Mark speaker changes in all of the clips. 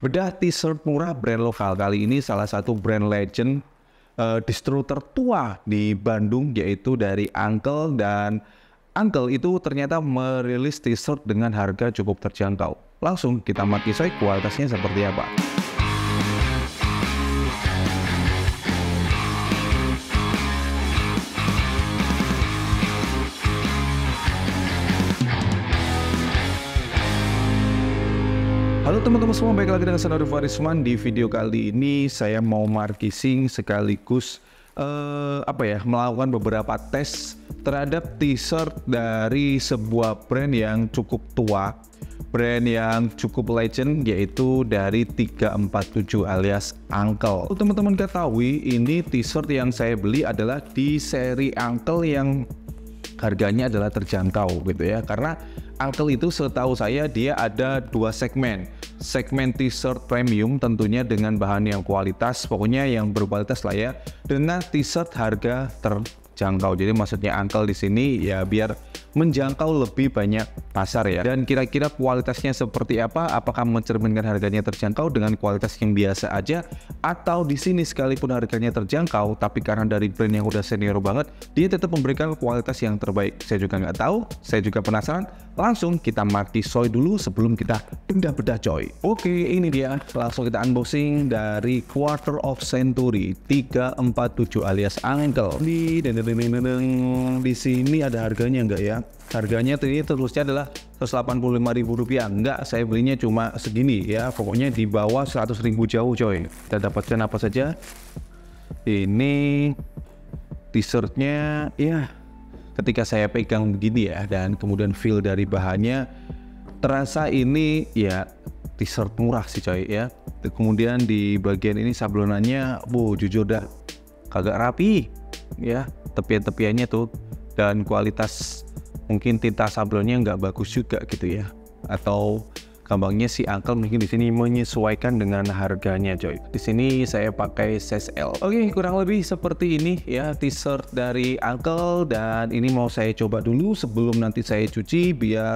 Speaker 1: Bedah t-shirt murah brand lokal. Kali ini salah satu brand legend distro tertua di Bandung, yaitu dari Uncle. Dan Uncle itu ternyata merilis t-shirt dengan harga cukup terjangkau. Langsung kita maki soy kualitasnya seperti apa. Halo teman-teman semua, baik lagi dengan saya Nuri Farisman. Di video kali ini saya mau marketing sekaligus melakukan beberapa tes terhadap t-shirt dari sebuah brand yang cukup tua, brand yang cukup legend, yaitu dari 347 alias Uncle. Teman-teman ketahui, ini t-shirt yang saya beli adalah di seri Uncle yang harganya adalah terjangkau gitu ya, karena Uncle itu setahu saya dia ada dua segmen t-shirt premium tentunya dengan bahan yang kualitas, pokoknya yang berkualitas lah ya, dengan t-shirt harga terjangkau. Jadi maksudnya Uncle di sini ya biar menjangkau lebih banyak pasar ya. Dan kira-kira kualitasnya seperti apa? Apakah mencerminkan harganya terjangkau dengan kualitas yang biasa aja, atau di sini sekalipun harganya terjangkau tapi karena dari brand yang udah senior banget, dia tetap memberikan kualitas yang terbaik? Saya juga nggak tahu, saya juga penasaran. Langsung kita maki soy dulu sebelum kita bedah-bedah coy. Oke, ini dia, langsung kita unboxing dari Quarter of Century 347 alias Uncle. Di sini ada harganya enggak ya? Harganya ini terusnya adalah Rp185.000. Enggak, saya belinya cuma segini ya, pokoknya di bawah 100.000 jauh coy. Kita dapatkan apa saja? Ini t-shirtnya ya, ketika saya pegang begini ya, dan kemudian feel dari bahannya, terasa ini ya t-shirt murah sih coy ya. Kemudian di bagian ini sablonannya, jujur dah kagak rapi ya, tepian-tepiannya tuh, dan kualitas mungkin tinta sablonnya nggak bagus juga gitu ya, atau gampangnya si Uncle mungkin di sini menyesuaikan dengan harganya coy. Di sini saya pakai size L. Oke, kurang lebih seperti ini ya t-shirt dari Uncle, dan ini mau saya coba dulu sebelum nanti saya cuci biar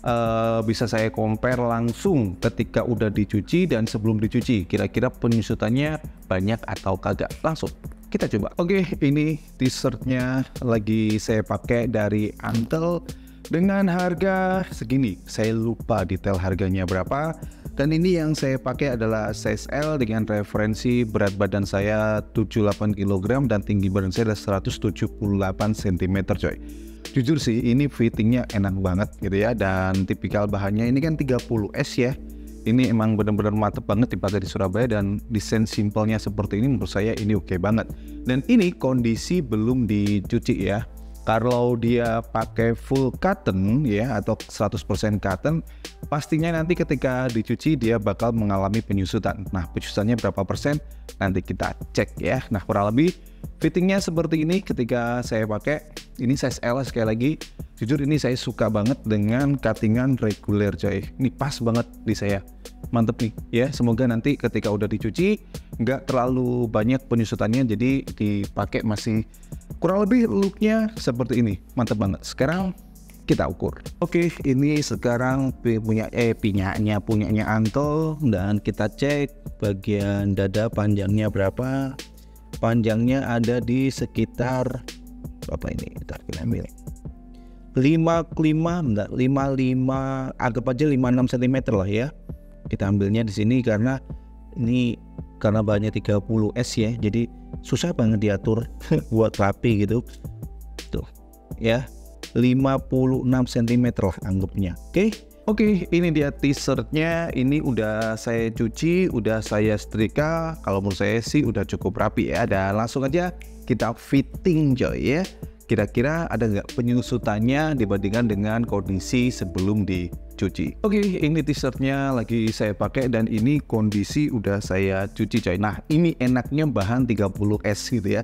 Speaker 1: bisa saya compare langsung ketika udah dicuci dan sebelum dicuci, kira-kira penyusutannya banyak atau kagak. Langsung kita coba. Oke, ini t-shirtnya lagi saya pakai dari Uncle dengan harga segini. Saya lupa detail harganya berapa. Dan ini yang saya pakai adalah size L dengan referensi berat badan saya 78 kg dan tinggi badan saya adalah 178 cm coy. Jujur sih ini fittingnya enak banget gitu ya, dan tipikal bahannya ini kan 30S ya. Ini emang benar-benar mantep banget dipakai di Surabaya, dan desain simpelnya seperti ini menurut saya ini oke banget. Dan ini kondisi belum dicuci ya. Kalau dia pakai full cotton ya, atau 100% cotton, pastinya nanti ketika dicuci dia bakal mengalami penyusutan. Nah, penyusutannya berapa persen nanti kita cek ya. Nah, kurang lebih fittingnya seperti ini ketika saya pakai. Ini size L sekali lagi. Jujur ini saya suka banget dengan cuttingan reguler coy. Ini pas banget di saya. Mantep nih ya. Semoga nanti ketika udah dicuci nggak terlalu banyak penyusutannya, jadi dipakai masih kurang lebih looknya seperti ini. Mantep banget. Sekarang kita ukur. Oke, ini sekarang punyanya Uncle, dan kita cek bagian dada panjangnya berapa. Panjangnya ada di sekitar apa ini? Kita ambil 55, anggap aja 56 cm lah ya. Kita ambilnya di sini karena bahannya 30S ya, jadi susah banget diatur buat rapi gitu. Tuh ya, 56 cm lah anggapnya. Oke, ini dia t-shirtnya. Ini udah saya cuci, udah saya setrika. Kalau menurut saya sih udah cukup rapi ya. Dan langsung aja kita fitting coy ya. Kira-kira ada nggak penyusutannya dibandingkan dengan kondisi sebelum dicuci. Oke, ini t-shirtnya lagi saya pakai, dan ini kondisi udah saya cuci coy. Nah, ini enaknya bahan 30S gitu ya.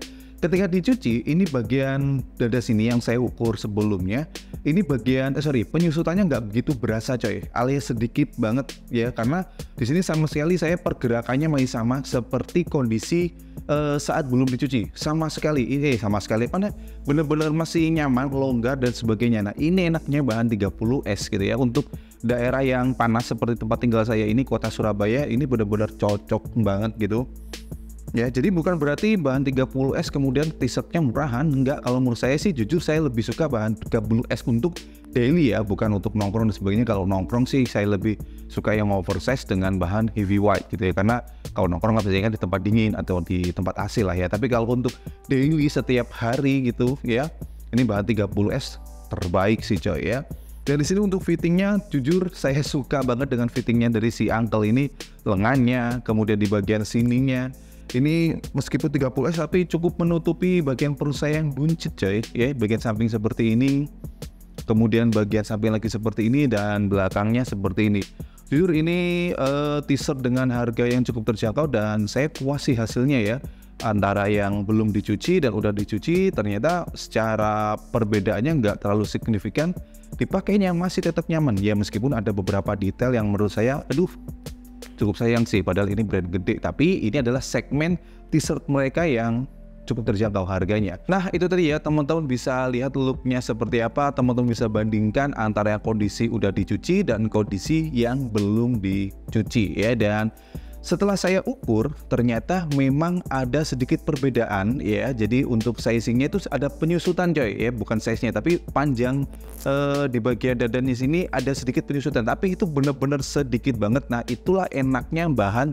Speaker 1: ketika dicuci ini bagian dada sini yang saya ukur sebelumnya, ini bagian penyusutannya nggak begitu berasa coy, alias sedikit banget ya, karena di sini sama sekali saya pergerakannya masih sama seperti kondisi saat belum dicuci, sama sekali mana bener-bener masih nyaman, longgar dan sebagainya. Nah ini enaknya bahan 30S gitu ya, untuk daerah yang panas seperti tempat tinggal saya ini, kota Surabaya, ini bener-bener cocok banget gitu. Ya, jadi bukan berarti bahan 30S kemudian t-shirtnya murahan, enggak. Kalau menurut saya sih jujur saya lebih suka bahan 30S untuk daily ya, bukan untuk nongkrong dan sebagainya. Kalau nongkrong sih saya lebih suka yang oversize dengan bahan heavy white gitu ya, karena kalau nongkrong biasanya kan di tempat dingin atau di tempat AC lah ya. Tapi kalau untuk daily setiap hari gitu ya, ini bahan 30S terbaik sih coy ya. Dan di sini untuk fittingnya, jujur saya suka banget dengan fittingnya dari si uncle ini, lengannya, kemudian di bagian sininya. Ini meskipun 30S tapi cukup menutupi bagian perut saya yang buncit coy ya, bagian samping seperti ini, kemudian bagian samping lagi seperti ini, dan belakangnya seperti ini. Jujur ini t-shirt dengan harga yang cukup terjangkau dan saya puas sih hasilnya ya. Antara yang belum dicuci dan udah dicuci, ternyata secara perbedaannya nggak terlalu signifikan. Dipakainya masih tetap nyaman ya, meskipun ada beberapa detail yang menurut saya cukup sayang sih, padahal ini brand gede, tapi ini adalah segmen t-shirt mereka yang cukup terjangkau harganya. Nah itu tadi ya, teman-teman bisa lihat looknya seperti apa, teman-teman bisa bandingkan antara yang kondisi udah dicuci dan kondisi yang belum dicuci ya. Dan setelah saya ukur, ternyata memang ada sedikit perbedaan ya. Jadi untuk sizingnya itu ada penyusutan coy ya, bukan size-nya tapi panjang di bagian dada di sini ada sedikit penyusutan, tapi itu benar-benar sedikit banget. Nah itulah enaknya bahan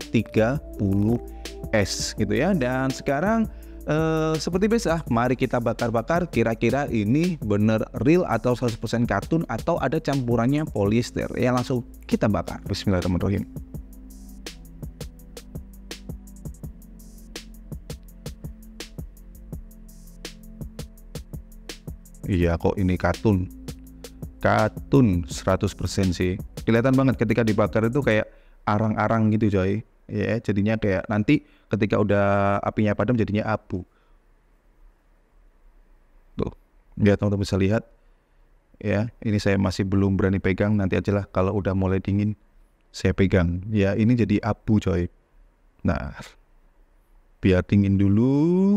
Speaker 1: 30S gitu ya. Dan sekarang seperti biasa, mari kita bakar-bakar kira-kira ini bener real atau 100% katun atau ada campurannya polyester ya. Langsung kita bakar. Bismillahirrahmanirrahim. Iya kok ini katun 100% sih, kelihatan banget ketika dibakar itu kayak arang-arang gitu coy ya, jadinya kayak nanti ketika udah apinya padam jadinya abu tuh ya, teman-teman bisa lihat ya. Ini saya masih belum berani pegang, nanti aja lah kalau udah mulai dingin saya pegang ya. Ini jadi abu coy. Nah biar dingin dulu,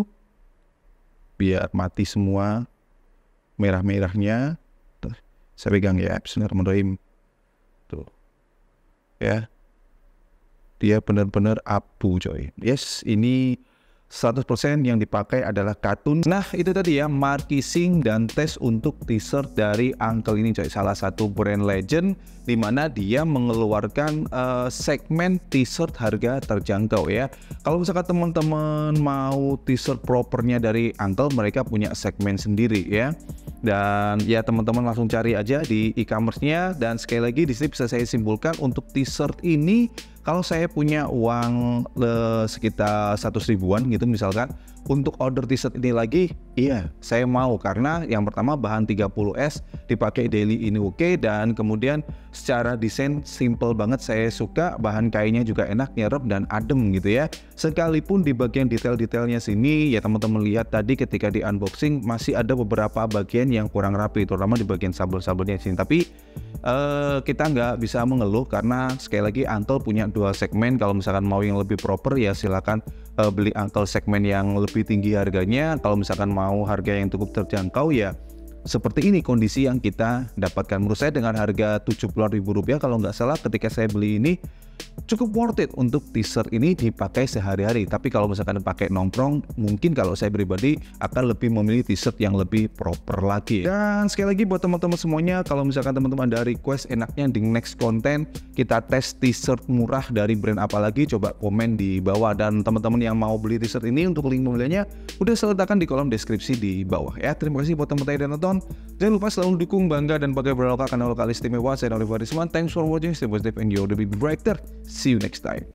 Speaker 1: biar mati semua merah-merahnya. Tuh, saya pegang ya, bismillahirrahmanirrahim. Tuh ya, dia benar-benar abu coy. Yes, ini 100% yang dipakai adalah katun. Nah itu tadi ya, markising dan tes untuk t-shirt dari uncle ini coy, salah satu brand legend dimana dia mengeluarkan segmen t-shirt harga terjangkau ya. Kalau misalkan teman-teman mau t-shirt propernya dari uncle, mereka punya segmen sendiri ya. Dan ya teman-teman langsung cari aja di e-commerce-nya. Dan sekali lagi di sini bisa saya simpulkan untuk t-shirt ini, kalau saya punya uang sekitar 100 ribuan gitu misalkan, untuk order t-shirt ini lagi, iya saya mau, karena yang pertama bahan 30S dipakai daily ini oke, dan kemudian secara desain simple banget, saya suka bahan kainnya juga enak, nyerep dan adem gitu ya. Sekalipun di bagian detail-detailnya sini ya teman-teman lihat tadi ketika di unboxing masih ada beberapa bagian yang kurang rapi, terutama di bagian sabel-sabelnya sini, tapi kita nggak bisa mengeluh karena sekali lagi uncle punya dua segmen. Kalau misalkan mau yang lebih proper ya silakan beli uncle segmen yang lebih tinggi harganya. Kalau misalkan mau harga yang cukup terjangkau ya seperti ini kondisi yang kita dapatkan. Menurut saya dengan harga Rp70.000 kalau nggak salah ketika saya beli ini cukup worth it untuk t-shirt ini dipakai sehari-hari. Tapi kalau misalkan pakai nongkrong, mungkin kalau saya pribadi akan lebih memilih t-shirt yang lebih proper lagi. Dan sekali lagi buat teman-teman semuanya, kalau misalkan teman-teman ada request enaknya di next konten kita tes t-shirt murah dari brand apa lagi, coba komen di bawah. Dan teman-teman yang mau beli t-shirt ini, untuk link pembeliannya udah saya letakkan di kolom deskripsi di bawah ya. Terima kasih buat teman-teman yang udah nonton. Jangan lupa selalu dukung, bangga dan pakai berlokal karena lokal istimewa. Saya Nolivar Risman. Thanks for watching. Stay positive and you're the big breaker. See you next time.